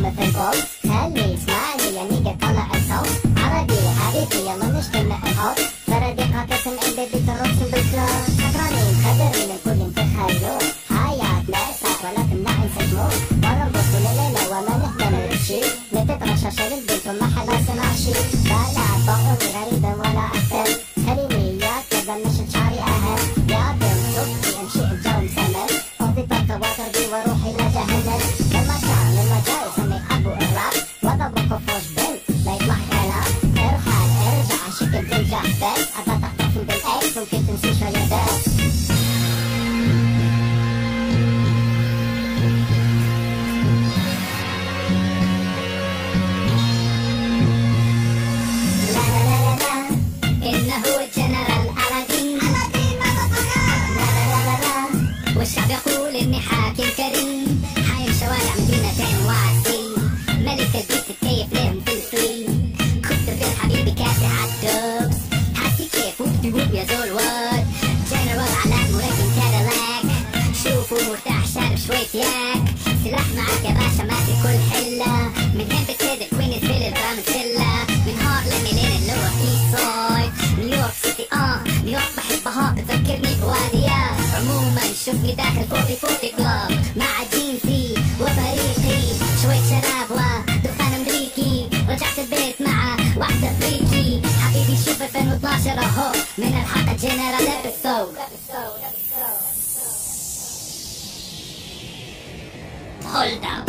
مثل بوب. خلي يسمعني يا نيجا طلع الصوت عربي حبيبي يلا نشتم الحوض. فردي قاطع عندي بيترقص بالكلاس. سكرانين خدرين الكل انتخلوا حياتنا ساعة ولكن نحن سجمون ونرقص كل ليلة وما نهتم بشي. نتترشى شغل البيت وما حدا سمع شي. لا لا بقولي غريبا ولا أهتم. خليني إياك كذا مشت شعري أهم. يا بنت صوتي امشي الجو مسمم. أفضي طاقة وتربي وروحي لجهنم. لما جاي سمي أبو الراب وضبط خفوش بنت لا يطلع كلام. ارحل ارجع شكل تنجح بس أبا تحتفل بالإكس ممكن تنسي شوية بس. والشعب يقول اني حاكم كريم حايم شوارع مدينتين وعسين. ملك البيت تتكيف لهم في الفري. كنت في حبيبي كاسي عالدوبس. حاسي كيف وبتقول يا زول واد. جنرال علام ولكن كاديلاك. شوفوا مرتاح شارب شوية ياك. سلاح معاك يا باشا ماسك كل حلة. من هين بتصدق كوينز في البرامسيلا. من هارلم لين اللور ايست سايد. نيويورك سيتي نيويورك بحبها بتذكرني بواديها. عموما شوفني داخل 40 كلاب مع جينزي وفريقي. شوية شراب ودخان امريكي. رجعت البيت مع واحدة فريكي. حبيبي شوف 2012 اهو من الحلقة جنرال ابيسود. Hold up.